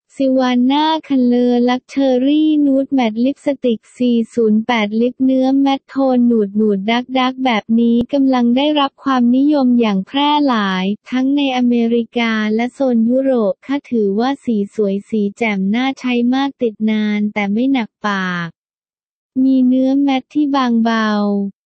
ซิวาน่า คัลเลอร์ ลักเชอรี่ นูดแมตต์ลิปสติก 408 ลิปเนื้อแมตต์โทนหนูดดักแบบนี้กำลังได้รับความนิยมอย่างแพร่หลายทั้งในอเมริกาและโซนยุโรปค่ะถือว่าสีสวยสีแจ่มน่าใช้มากติดนานแต่ไม่หนักปากมีเนื้อแมตต์ที่บางเบา